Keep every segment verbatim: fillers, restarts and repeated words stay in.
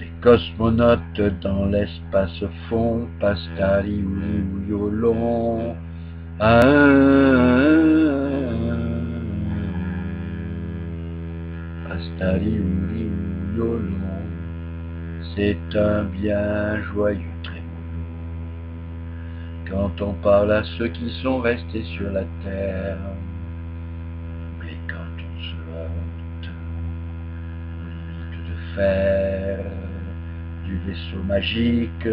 Cosmonautes dans l'espace fond, pastali ou violon. Ah, pastali ou violon. C'est un bien joyeux trémolo quand on parle à ceux qui sont restés sur la terre. Mais quand on se heurte aux limites de fer du vaisseau magique,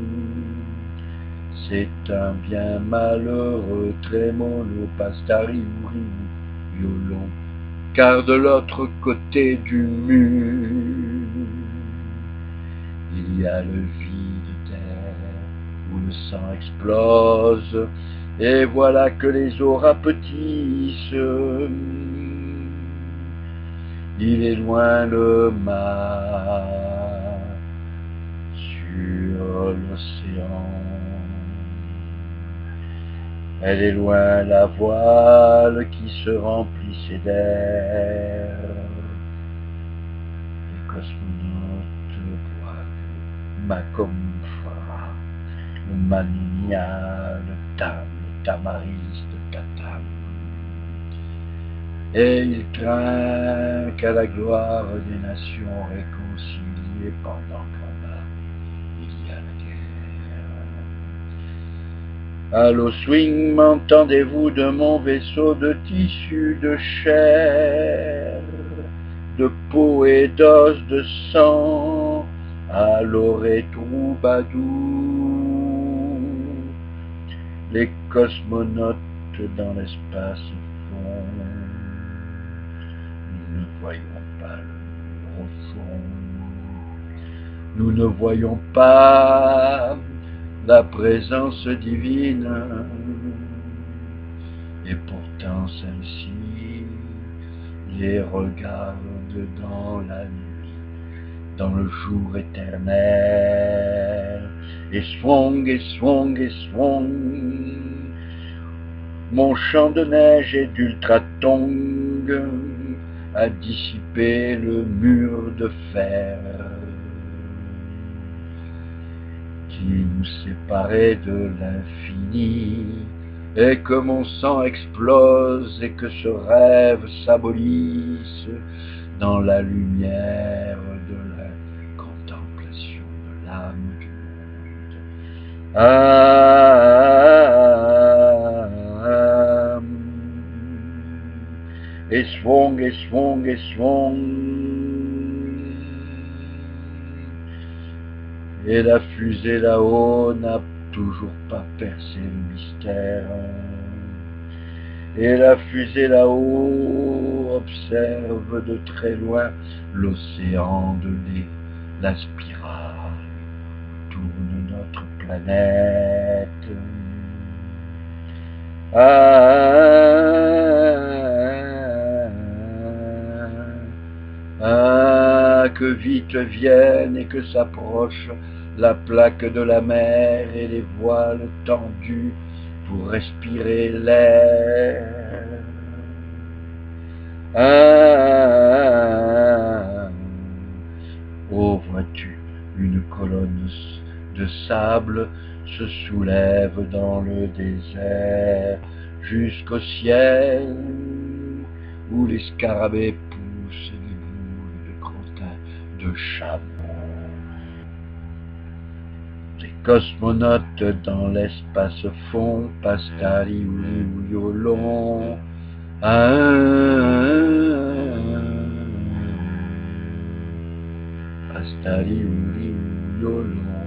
c'est un bien malheureux trémolo, pastari ou violon, car de l'autre côté du mur, il y a le vide d'air où le sang explose, et voilà que les eaux rapetissent. Il est loin le mât sur l'océan. Elle est loin la voile qui se remplissait d'air. Les cosmonautes boivent Macomphra, le Mannia, le Tam, le Tamaris de Tatam. Et il trinque à la gloire des nations réconciliées pendant qu'en bas il y a la guerre. Allô swing, m'entendez-vous de mon vaisseau de tissu, de chair, de peau et d'os, de sang? Allô ré troubadour, les cosmonautes dans l'espace fond. Nous ne voyons pas le profond, nous ne voyons pas la présence divine, et pourtant celle-ci les regarde dans la nuit, dans le jour éternel, et swong, et swong, et swong, mon champ de neige et d'ultratong a dissipé le mur de fer qui nous séparait de l'infini, et que mon sang explose et que ce rêve s'abolisse dans la lumière de la contemplation de l'âme du monde. Ah, et swong, et swong, et swong, et la fusée là-haut n'a toujours pas percé le mystère. Et la fusée là-haut observe de très loin l'océan de lait, la spirale tourne notre planète. Ah, ah, que vite vienne et que s'approche la plaque de la mer et les voiles tendus pour respirer l'air. Ah, oh, vois-tu, une colonne de sable se soulève dans le désert jusqu'au ciel, où les scarabées poussent des boules de crottin de chameau. Les cosmonautes dans l'espace fond, pastali ou violon. Ah, pastali ou violon.